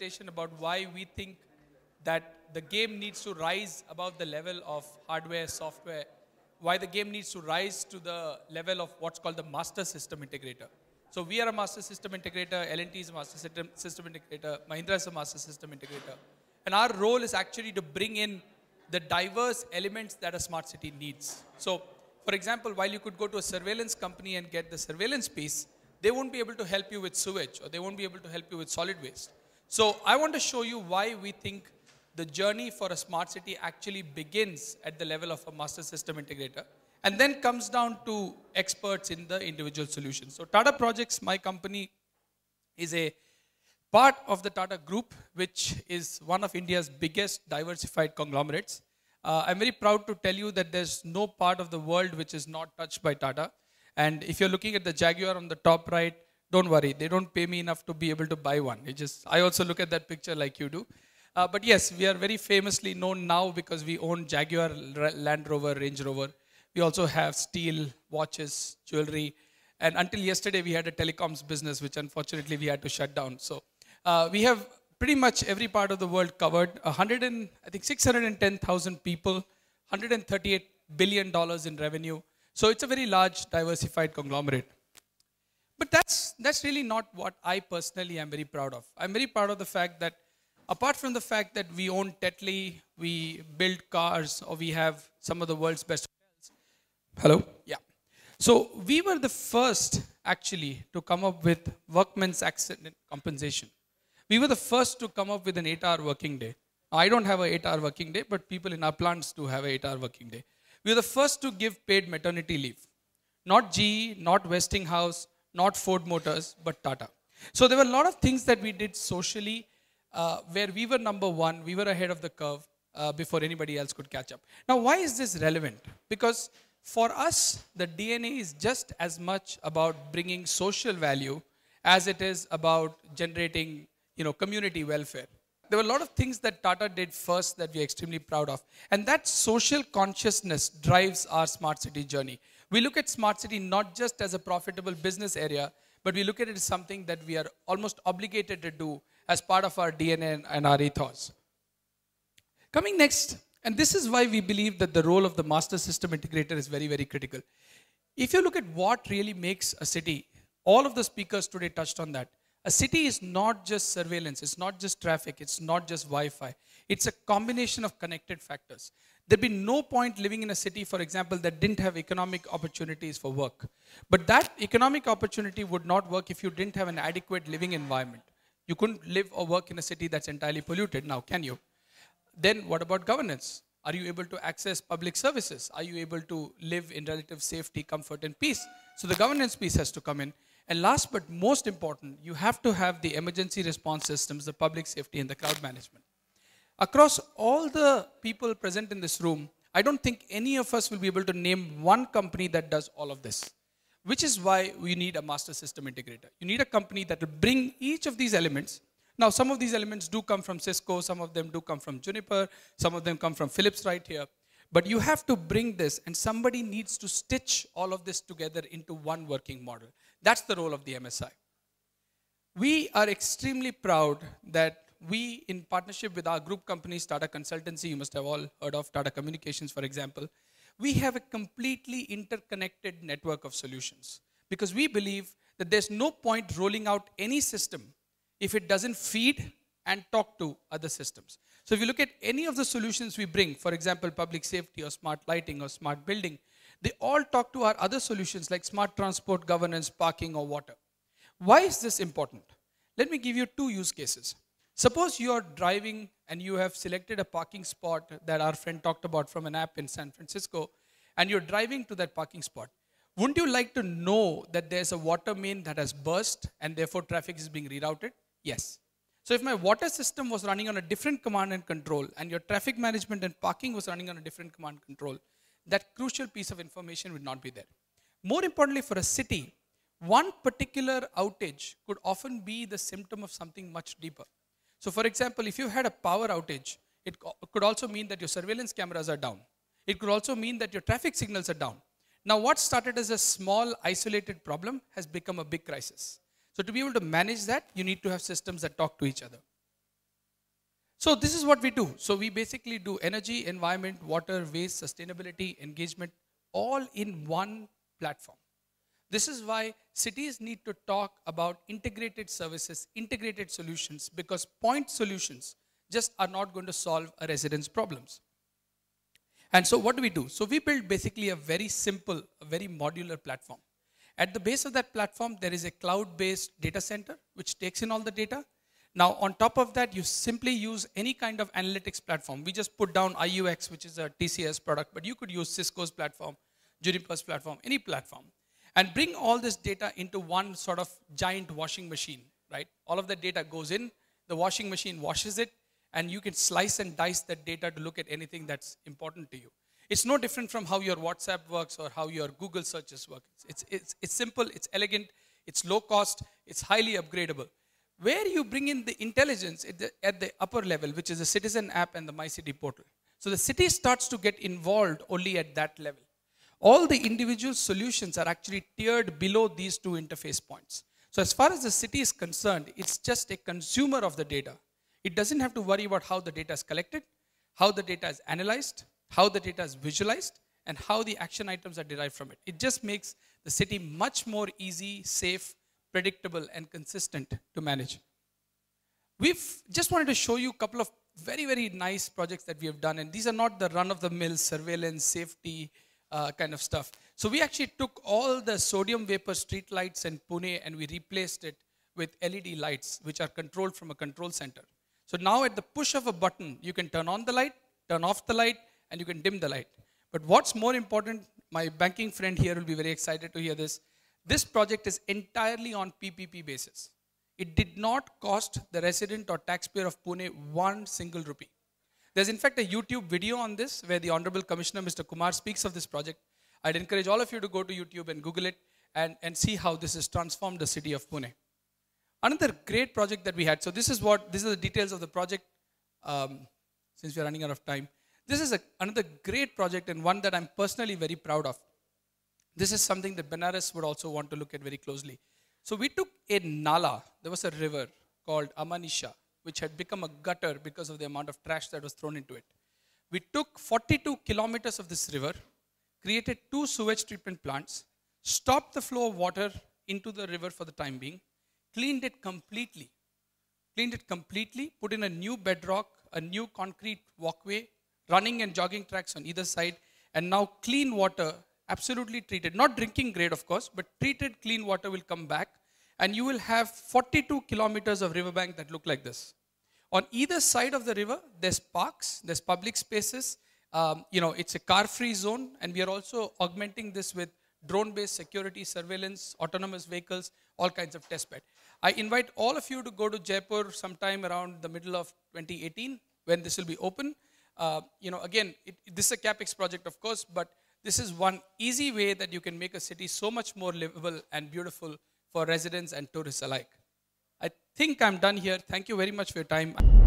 presentation about why we think that the game needs to rise above the level of hardware, software, why the game needs to rise to the level of what's called the master system integrator. So we are a master system integrator, L&T is a master system integrator, Mahindra is a master system integrator. And our role is actually to bring in the diverse elements that a smart city needs. So, for example, while you could go to a surveillance company and get the surveillance piece, they won't be able to help you with sewage, or they won't be able to help you with solid waste. So I want to show you why we think the journey for a smart city actually begins at the level of a master system integrator and then comes down to experts in the individual solutions. So Tata Projects, my company, is a part of the Tata Group, which is one of India's biggest diversified conglomerates. I'm very proud to tell you that there's no part of the world which is not touched by Tata. And if you're looking at the Jaguar on the top right, don't worry, they don't pay me enough to be able to buy one. I also look at that picture like you do. But yes, we are very famously known now because we own Jaguar, Land Rover, Range Rover. We also have steel, watches, jewelry. And until yesterday, we had a telecoms business, which unfortunately we had to shut down. So we have pretty much every part of the world covered. 610,000 people, $138 billion in revenue. So it's a very large, diversified conglomerate. But that's really not what I personally am very proud of. I'm very proud of the fact that apart from the fact that we own Tetley, we build cars, or we have some of the world's best hotels. Hello? Yeah. So we were the first, actually, to come up with workman's accident compensation. We were the first to come up with an 8-hour working day. I don't have an 8-hour working day, but people in our plants do have an 8-hour working day. We were the first to give paid maternity leave. Not GE, not Westinghouse, not Ford Motors, but Tata. So there were a lot of things that we did socially where we were number one, we were ahead of the curve before anybody else could catch up. Now, why is this relevant? Because for us, the DNA is just as much about bringing social value as it is about generating, community welfare. There were a lot of things that Tata did first that we're extremely proud of. And that social consciousness drives our smart city journey. We look at smart city not just as a profitable business area, but we look at it as something that we are almost obligated to do as part of our DNA and our ethos. Coming next, and this is why we believe that the role of the master system integrator is very, very critical. If you look at what really makes a city, all of the speakers today touched on that. A city is not just surveillance, it's not just traffic, it's not just Wi-Fi. It's a combination of connected factors. There'd be no point living in a city, for example, that didn't have economic opportunities for work. But that economic opportunity would not work if you didn't have an adequate living environment. You couldn't live or work in a city that's entirely polluted now, can you? Then what about governance? Are you able to access public services? Are you able to live in relative safety, comfort, and peace? So the governance piece has to come in. And last but most important, you have to have the emergency response systems, the public safety, and the crowd management. Across all the people present in this room, I don't think any of us will be able to name one company that does all of this, which is why we need a master system integrator. You need a company that will bring each of these elements. Now, some of these elements do come from Cisco, some of them do come from Juniper, some of them come from Philips right here. But you have to bring this, and somebody needs to stitch all of this together into one working model. That's the role of the MSI. We are extremely proud that we, in partnership with our group companies, Tata Consultancy, you must have all heard of Tata Communications, for example, we have a completely interconnected network of solutions. Because we believe that there's no point rolling out any system if it doesn't feed and talk to other systems. So if you look at any of the solutions we bring, for example, public safety or smart lighting or smart building, they all talk to our other solutions like smart transport, governance, parking, or water. Why is this important? Let me give you two use cases. Suppose you are driving and you have selected a parking spot that our friend talked about from an app in San Francisco, and you're driving to that parking spot. Wouldn't you like to know that there's a water main that has burst and therefore traffic is being rerouted? Yes. So if my water system was running on a different command and control and your traffic management and parking was running on a different command and control, that crucial piece of information would not be there. More importantly, for a city, one particular outage could often be the symptom of something much deeper. So for example, if you had a power outage, it could also mean that your surveillance cameras are down. It could also mean that your traffic signals are down. Now what started as a small isolated problem has become a big crisis. So to be able to manage that, you need to have systems that talk to each other. So this is what we do. So we basically do energy, environment, water, waste, sustainability, engagement, all in one platform. This is why cities need to talk about integrated services, integrated solutions, because point solutions just are not going to solve a resident's problems. And so what do we do? So we build basically a very simple, a very modular platform. At the base of that platform, there is a cloud-based data center, which takes in all the data. Now, on top of that, you simply use any kind of analytics platform. We just put down IUX, which is a TCS product, but you could use Cisco's platform, Juniper's platform, any platform, and bring all this data into one sort of giant washing machine, right? All of the data goes in, the washing machine washes it, and you can slice and dice that data to look at anything that's important to you. It's no different from how your WhatsApp works or how your Google searches work. It's simple, it's elegant, it's low cost, it's highly upgradable. Where you bring in the intelligence at the upper level, which is the citizen app and the My City portal. So the city starts to get involved only at that level. All the individual solutions are actually tiered below these two interface points. So as far as the city is concerned, it's just a consumer of the data. It doesn't have to worry about how the data is collected, how the data is analyzed, how the data is visualized, and how the action items are derived from it. It just makes the city much more easy, safe, predictable, and consistent to manage. We've just wanted to show you a couple of very, very nice projects that we have done. And these are not the run-of-the-mill surveillance, safety kind of stuff. So we actually took all the sodium vapor street lights in Pune and we replaced it with LED lights, which are controlled from a control center. So now at the push of a button, you can turn on the light, turn off the light, and you can dim the light. But what's more important, my banking friend here will be very excited to hear this. This project is entirely on PPP basis. It did not cost the resident or taxpayer of Pune one single rupee. There's in fact a YouTube video on this where the Honorable Commissioner, Mr. Kumar, speaks of this project. I'd encourage all of you to go to YouTube and Google it and see how this has transformed the city of Pune. Another great project that we had. So these are the details of the project since we're running out of time. This is another great project and one that I'm personally very proud of. This is something that Benares would also want to look at very closely. So we took a nala, there was a river called Amanisha, which had become a gutter because of the amount of trash that was thrown into it. We took 42 kilometers of this river, created 2 sewage treatment plants, stopped the flow of water into the river for the time being, cleaned it completely, put in a new bedrock, a new concrete walkway, running and jogging tracks on either side, and now clean water, absolutely treated, not drinking grade of course, but treated clean water will come back, and you will have 42 kilometers of riverbank that look like this. On either side of the river, there's parks, there's public spaces, it's a car-free zone, and we are also augmenting this with drone-based security, surveillance, autonomous vehicles, all kinds of test bed. I invite all of you to go to Jaipur sometime around the middle of 2018 when this will be open. This is a CapEx project, of course, but this is one easy way that you can make a city so much more livable and beautiful for residents and tourists alike. I think I'm done here. Thank you very much for your time.